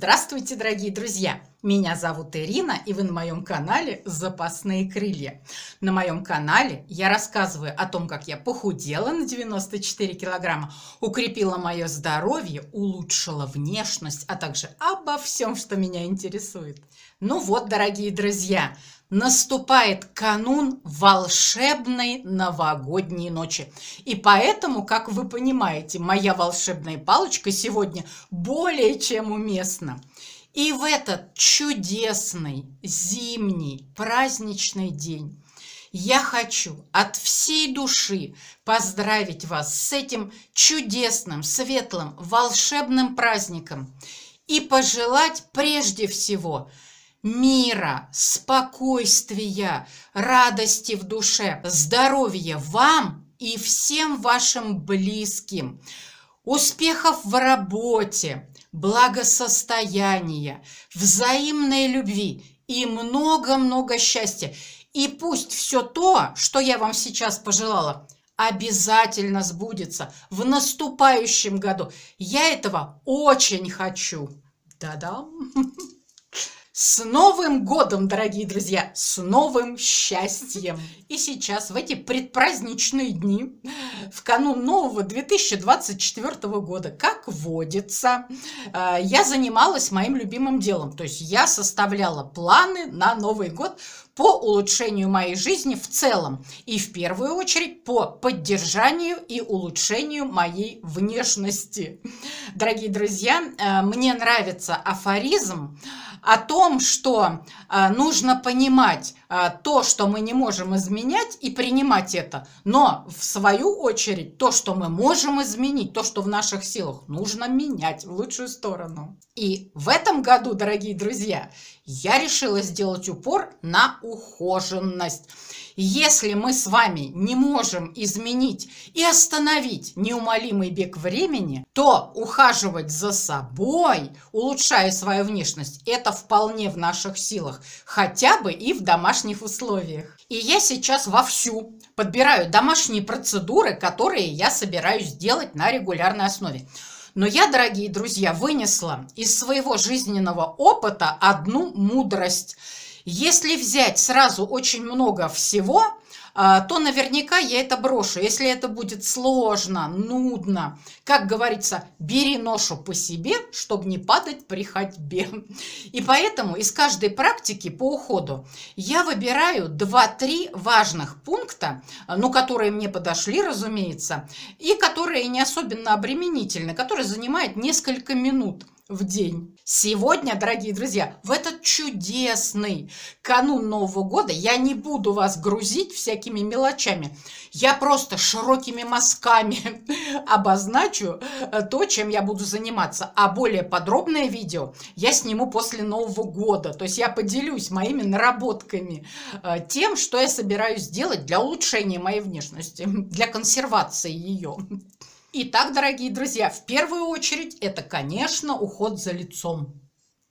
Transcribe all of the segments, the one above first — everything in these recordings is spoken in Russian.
Здравствуйте, дорогие друзья! Меня зовут Ирина, и вы на моем канале «Запасные крылья». На моем канале я рассказываю о том, как я похудела на 94 килограмма, укрепила мое здоровье, улучшила внешность, а также обо всем, что меня интересует. Ну вот, дорогие друзья, наступает канун волшебной новогодней ночи. И поэтому, как вы понимаете, моя волшебная палочка сегодня более чем уместна. И в этот чудесный зимний праздничный день я хочу от всей души поздравить вас с этим чудесным, светлым, волшебным праздником и пожелать прежде всего мира, спокойствия, радости в душе, здоровья вам и всем вашим близким, успехов в работе, благосостояния, взаимной любви и много-много счастья. И пусть все то, что я вам сейчас пожелала, обязательно сбудется в наступающем году. Я этого очень хочу. Да-дам! С Новым годом, дорогие друзья! С новым счастьем! И сейчас, в эти предпраздничные дни, в канун нового 2024 года, как водится, я занималась моим любимым делом. То есть я составляла планы на Новый год по улучшению моей жизни в целом. И в первую очередь по поддержанию и улучшению моей внешности. Дорогие друзья, мне нравится афоризм о том, что нужно понимать то, что мы не можем изменять, и принимать это. Но, в свою очередь, то, что мы можем изменить, то, что в наших силах, нужно менять в лучшую сторону. И в этом году, дорогие друзья, я решила сделать упор на ухоженность. Если мы с вами не можем изменить и остановить неумолимый бег времени, то ухаживать за собой, улучшая свою внешность, это вполне в наших силах, хотя бы и в домашних условиях. И я сейчас вовсю подбираю домашние процедуры, которые я собираюсь делать на регулярной основе. Но я, дорогие друзья, вынесла из своего жизненного опыта одну мудрость. Если взять сразу очень много всего, то наверняка я это брошу. Если это будет сложно, нудно, как говорится, бери ношу по себе, чтобы не падать при ходьбе. И поэтому из каждой практики по уходу я выбираю 2-3 важных пункта, которые мне подошли, разумеется, и которые не особенно обременительны, которые занимают несколько минут в день. Сегодня, дорогие друзья, в этот чудесный канун Нового года я не буду вас грузить всякими мелочами. Я просто широкими мазками обозначу то, чем я буду заниматься. А более подробное видео я сниму после Нового года. То есть я поделюсь моими наработками, тем, что я собираюсь сделать для улучшения моей внешности, для консервации ее. Итак, дорогие друзья, в первую очередь это, конечно, уход за лицом.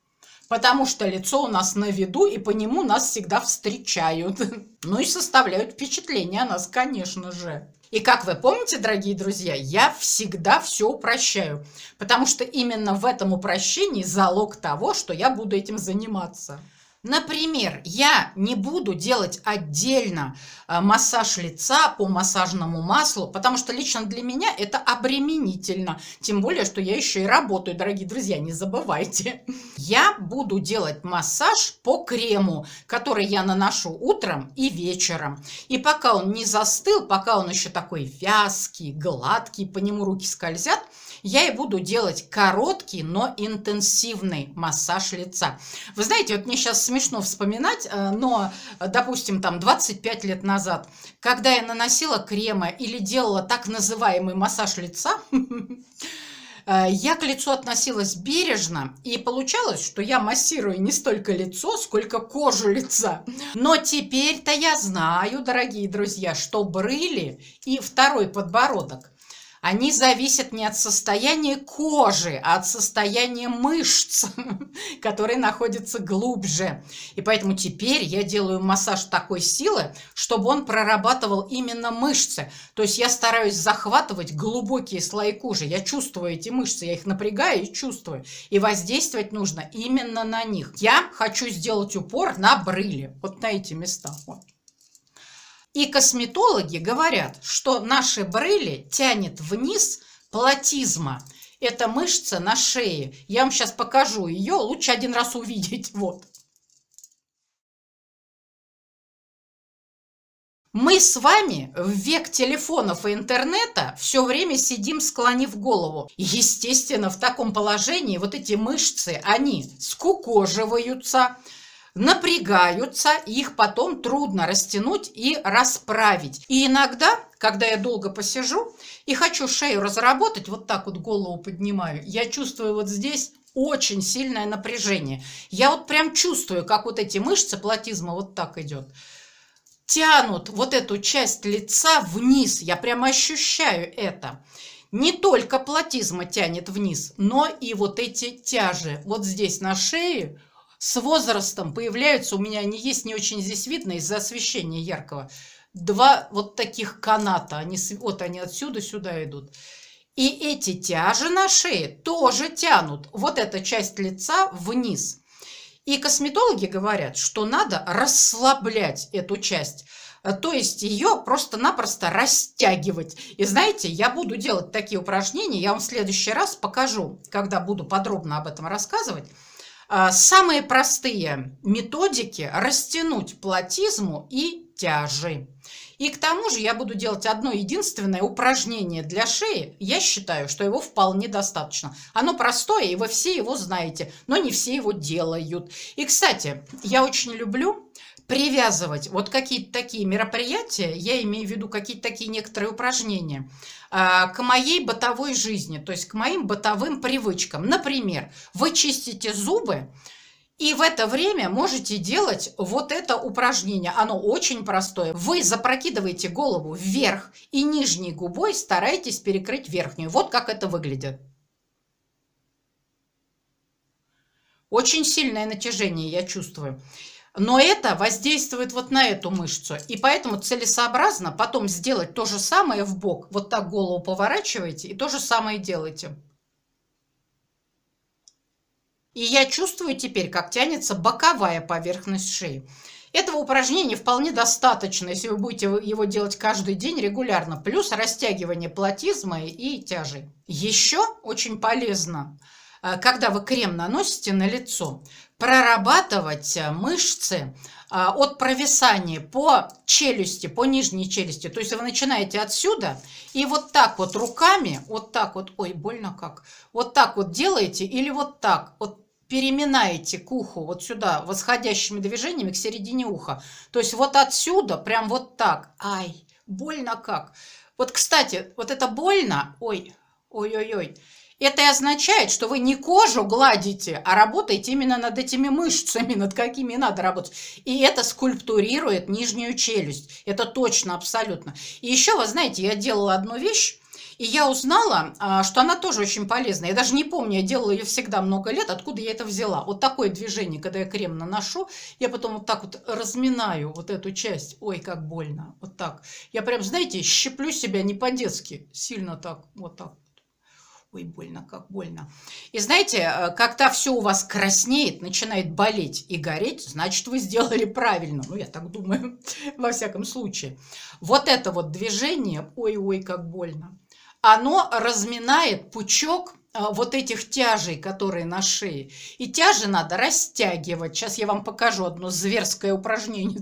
Потому что лицо у нас на виду, и по нему нас всегда встречают. Ну и составляют впечатление о нас, конечно же. И как вы помните, дорогие друзья, я всегда все упрощаю. Потому что именно в этом упрощении залог того, что я буду этим заниматься. Например, я не буду делать отдельно массаж лица по массажному маслу, потому что лично для меня это обременительно. Тем более, что я еще и работаю, дорогие друзья, не забывайте. Я буду делать массаж по крему, который я наношу утром и вечером. И пока он не застыл, пока он еще такой вязкий, гладкий, по нему руки скользят, я и буду делать короткий, но интенсивный массаж лица. Вы знаете, вот мне сейчас смешно вспоминать, но, допустим, там 25 лет назад, когда я наносила кремы или делала так называемый массаж лица, я к лицу относилась бережно, и получалось, что я массирую не столько лицо, сколько кожу лица. Но теперь-то я знаю, дорогие друзья, что брыли и второй подбородок Они зависят не от состояния кожи, а от состояния мышц, которые находятся глубже. И поэтому теперь я делаю массаж такой силы, чтобы он прорабатывал именно мышцы. То есть я стараюсь захватывать глубокие слои кожи. Я чувствую эти мышцы, я их напрягаю и чувствую. И воздействовать нужно именно на них. Я хочу сделать упор на брыли, вот на эти места. Вот. И косметологи говорят, что наши брыли тянет вниз платизма. Это мышца на шее. Я вам сейчас покажу ее, лучше один раз увидеть. Вот. Мы с вами в век телефонов и интернета все время сидим, склонив голову. Естественно, в таком положении вот эти мышцы, они скукоживаются, напрягаются, и их потом трудно растянуть и расправить. И иногда, когда я долго посижу и хочу шею разработать, вот так вот голову поднимаю, я чувствую вот здесь очень сильное напряжение. Я вот прям чувствую, как вот эти мышцы платизма вот так идет. Тянут вот эту часть лица вниз. Я прямо ощущаю это. Не только платизма тянет вниз, но и вот эти тяжи. Вот здесь на шее с возрастом появляются, у меня они есть, не очень здесь видно из-за освещения яркого, два вот таких каната. Вот они отсюда сюда идут. И эти тяжи на шее тоже тянут вот эта часть лица вниз. И косметологи говорят, что надо расслаблять эту часть, то есть ее просто-напросто растягивать. И знаете, я буду делать такие упражнения, я вам в следующий раз покажу, когда буду подробно об этом рассказывать. Самые простые методики растянуть платизму и тяжи. И к тому же я буду делать одно единственное упражнение для шеи. Я считаю, что его вполне достаточно. Оно простое, и вы все его знаете, но не все его делают. И, кстати, я очень люблю привязывать вот какие-то такие мероприятия, я имею в виду какие-то такие некоторые упражнения, к моей бытовой жизни, то есть к моим бытовым привычкам. Например, вы чистите зубы, и в это время можете делать вот это упражнение. Оно очень простое. Вы запрокидываете голову вверх и нижней губой стараетесь перекрыть верхнюю. Вот как это выглядит. Очень сильное натяжение я чувствую. Но это воздействует вот на эту мышцу. И поэтому целесообразно потом сделать то же самое в бок. Вот так голову поворачиваете и то же самое делаете. И я чувствую теперь, как тянется боковая поверхность шеи. Этого упражнения вполне достаточно, если вы будете его делать каждый день регулярно. Плюс растягивание платизма и тяжей. Еще очень полезно, когда вы крем наносите на лицо, прорабатывать мышцы от провисания по челюсти, по нижней челюсти. То есть вы начинаете отсюда и вот так вот руками, вот так вот, ой, больно как, вот так вот делаете или вот так вот переминаете к уху, вот сюда, восходящими движениями к середине уха. То есть вот отсюда, прям вот так. Ай, больно как. Вот, кстати, вот это больно, ой, ой-ой-ой. Это и означает, что вы не кожу гладите, а работаете именно над этими мышцами, над какими надо работать. И это скульптурирует нижнюю челюсть. Это точно, абсолютно. И еще, вы знаете, я делала одну вещь, и я узнала, что она тоже очень полезная. Я даже не помню, я делала ее всегда много лет, откуда я это взяла. Вот такое движение, когда я крем наношу, я потом вот так вот разминаю вот эту часть. Ой, как больно. Вот так. Я прям, знаете, щиплю себя не по-детски. Сильно так, вот так. Ой, больно, как больно. И знаете, когда все у вас краснеет, начинает болеть и гореть, значит, вы сделали правильно. Ну, я так думаю, во всяком случае. Вот это вот движение, ой-ой, как больно, оно разминает пучок вот этих тяжей, которые на шее. И тяжи надо растягивать. Сейчас я вам покажу одно зверское упражнение.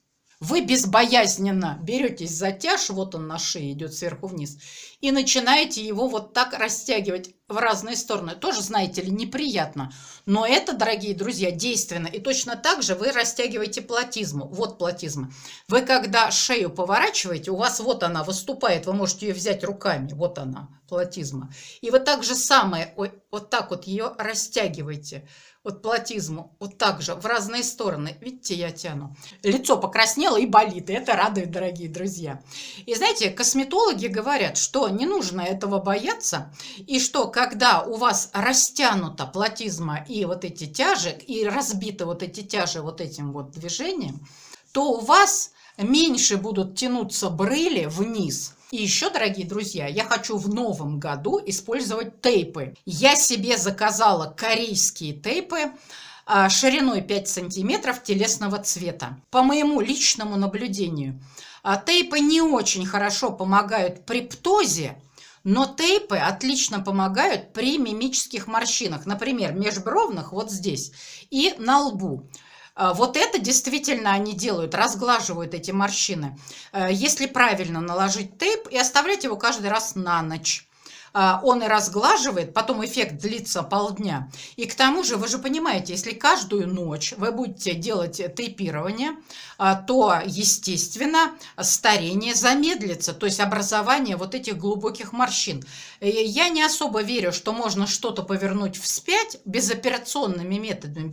Вы безбоязненно беретесь за тяж, вот он на шее идет сверху вниз, и начинаете его вот так растягивать в разные стороны. Тоже, знаете ли, неприятно. Но это, дорогие друзья, действенно. И точно так же вы растягиваете платизму. Вот платизма. Вы когда шею поворачиваете, у вас вот она выступает, вы можете ее взять руками. Вот она, платизма. И вы так же самое, вот так вот ее растягиваете. вот платизму, вот так же, в разные стороны. Видите, я тяну. Лицо покраснело и болит, и это радует, дорогие друзья. И знаете, косметологи говорят, что не нужно этого бояться, и что когда у вас растянута платизма и вот эти тяжи, и разбиты вот эти тяжи вот этим вот движением, то у вас меньше будут тянуться брыли вниз. И еще, дорогие друзья, я хочу в новом году использовать тейпы. Я себе заказала корейские тейпы шириной 5 сантиметров телесного цвета. По моему личному наблюдению, тейпы не очень хорошо помогают при птозе, но тейпы отлично помогают при мимических морщинах. Например, межбровных вот здесь и на лбу. Вот это действительно они делают, разглаживают эти морщины. Если правильно наложить тейп и оставлять его каждый раз на ночь. Он и разглаживает, потом эффект длится полдня. И к тому же, вы же понимаете, если каждую ночь вы будете делать тейпирование, то, естественно, старение замедлится, то есть образование вот этих глубоких морщин. Я не особо верю, что можно что-то повернуть вспять безоперационными методами,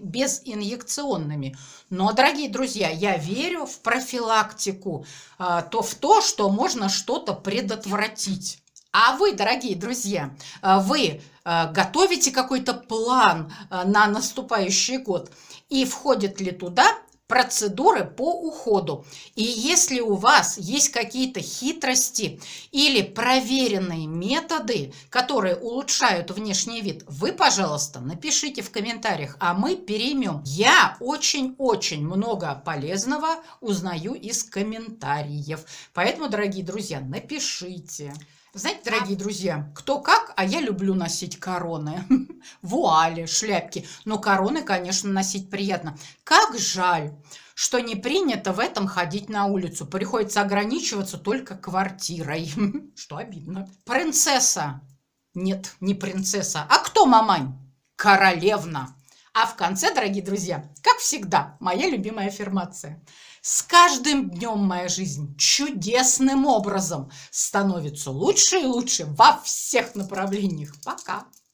безинъекционными. Но, дорогие друзья, я верю в профилактику, в то, что можно что-то предотвратить. А вы, дорогие друзья, вы готовите какой-то план на наступающий год? И входят ли туда процедуры по уходу? И если у вас есть какие-то хитрости или проверенные методы, которые улучшают внешний вид, вы, пожалуйста, напишите в комментариях, а мы переймем. Я очень-очень много полезного узнаю из комментариев. Поэтому, дорогие друзья, напишите. Знаете, дорогие друзья, кто как, а я люблю носить короны, вуали, шляпки. Но короны, конечно, носить приятно. Как жаль, что не принято в этом ходить на улицу. Приходится ограничиваться только квартирой, что обидно. Принцесса. Нет, не принцесса. А кто мамань? Королевна. А в конце, дорогие друзья, как всегда, моя любимая аффирмация. С каждым днем моя жизнь чудесным образом становится лучше и лучше во всех направлениях. Пока!